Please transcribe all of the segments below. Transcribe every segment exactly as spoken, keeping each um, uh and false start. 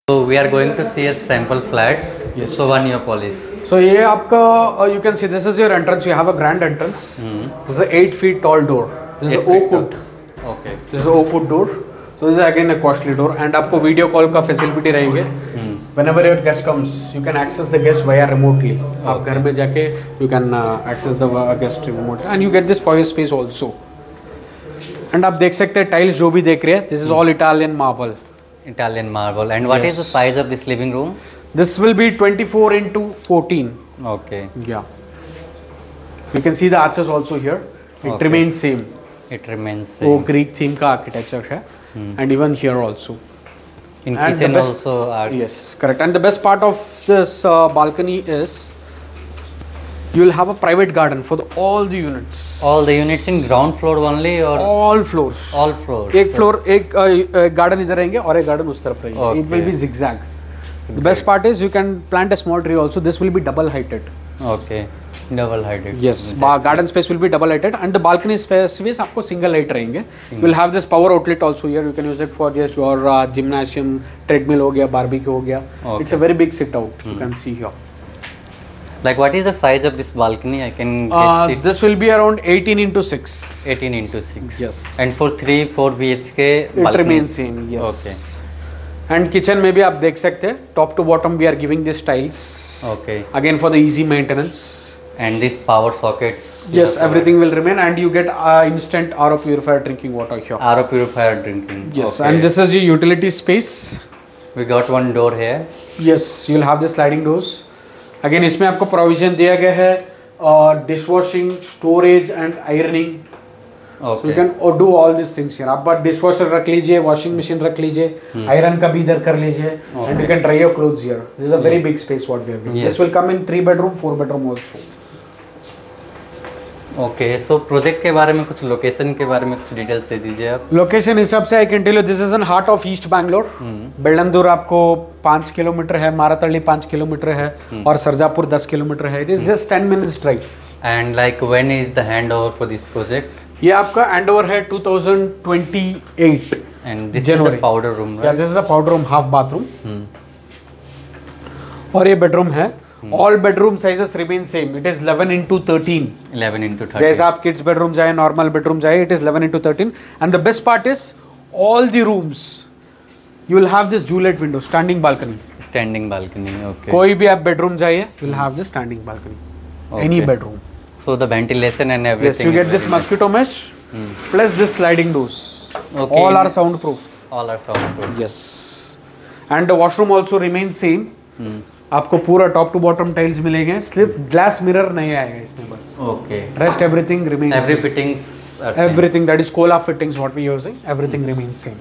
So we are going to see a sample flat. Yes. So one year polish. So ये आपका uh, you can see this is your entrance. You have a grand entrance. Mm-hmm. This is an eight feet tall door. This is oak wood. Okay. This is oak wood door. So this is again a costly door. And आपको video call का facility रहेंगे. Hmm. Whenever your guest comes, you can access the guest via remotely. Okay. आप घर में जाके you can uh, access the uh, guest remotely, and you get this foyer space also. And आप देख सकते हैं tiles जो भी देख रहे हैं. This is all Italian marble. Italian marble. And what yes. is the size of this living room? This will be twenty-four into fourteen. Okay. Yeah. You can see the arches also here. It okay. remains same. It remains same. वो Greek theme का architecture है. Hmm. And even here also. In and kitchen also. Are yes, correct. And the best part of this uh, balcony is you will have a private garden for the, all the units. All the units in ground floor only or? All floors. All floors. एक floor एक uh, garden इधर रहेंगे और एक garden उस तरफ रहेंगे. Okay. It will be zigzag. The best part is you can plant a small tree also. This will be double heighted. Okay. Double heighted. Yes. Garden space will be double heighted and the balcony space space आपको single height रहेंगे. You will have this power outlet also here. You can use it for just your uh, gymnasium, treadmill हो गया, barbecue हो गया. Okay. It's a very big sit out. Hmm. You can see here. Like what is the size of this balcony? I can uh, guess it. This will be around eighteen into six. eighteen into six. Yes. And for three, four B H K balcony? It remains same. Yes. Okay. And kitchen में भी आप देख सकते हैं. Top to bottom we are giving these tiles. Okay. Again for the easy maintenance. And these power sockets. Yes, everything will remain, and you get uh, instant R O purifier drinking water here. R O purifier drinking. Yes, okay. And this is your utility space. We got one door here. Yes, you will have the sliding doors. Again, इसमें आपको provision दिया गया है uh, dishwashing, storage and ironing. Okay. So you can do all these things here. आप बस dishwasher रख लीजिए, washing machine रख लीजिए, hmm. iron का भी इधर कर लीजिए, okay. and you can dry your clothes here. This is a very big space what we have. Yes. This will come in three bedroom, four bedroom also. Okay so project के बारे में कुछ location के बारे में कुछ details दे दीजिए आप. लोकेशन हिसाब से I can tell you this is in heart of east Bangalore. Bellandur आपको पाँच किलोमीटर है, मारातल्ली पाँच किलोमीटर है hmm. और सरजापुर दस किलोमीटर है. It is just ten minutes drive. And like when is the handover for this project? ये आपका हैंडओवर है two thousand twenty eight. And this is the powder room, right? This is a powder room, half bathroom. और ये bedroom है. All bedroom sizes remain same. It is eleven into thirteen. eleven into thirteen. जैसे आप kids bedroom जाए, normal bedroom जाए, it is eleven into thirteen. And the best part is, all the rooms, you will have this Juliet window, standing balcony. Standing balcony, okay. कोई भी आप bedroom जाइए, you will have this standing balcony. Okay. Any bedroom. So the ventilation and everything. Yes, you get this mosquito mesh, hmm. plus this sliding doors. Okay. All are soundproof. All are soundproof. Yes. And the washroom also remains same. Hmm. आपको पूरा top to bottom tiles मिलेंगे. सिर्फ glass mirror नहीं आएगा इसमें बस. Okay. Rest everything remains. Every fittings are same. Everything that is Kohler fittings what we using, everything remains same.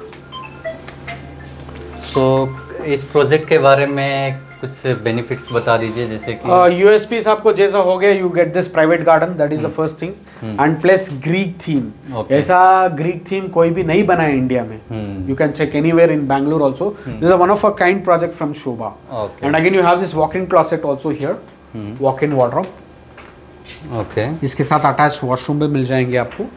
So इस project के बारे में कुछ बेनिफिट्स बता दीजिए. जैसे कि यूएसपीस आपको जैसा हो गया, you get this private garden, that is the first thing. And plus Greek theme. ऐसा ग्रीक थीम कोई भी नहीं बना है इंडिया में. You can check anywhere in Bangalore also. This is one of a kind project from Sobha. And again you have this walk in closet also here, walk in wardrobe. Okay. इसके साथ attach washroom भी मिल जाएंगे आपको.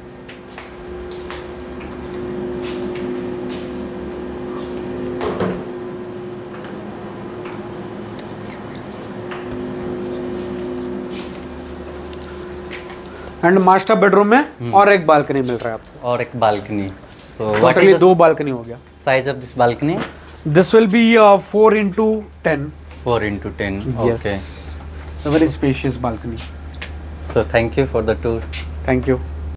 And master bedroom में hmm. और एक balcony मिल रहा है आपको. और एक बालकनी. सो टोटली दो बालकनी हो गया. Size of this balcony? This will be four into ten. Four into ten. Yes. A very spacious balcony. So thank you for the tour. Thank you.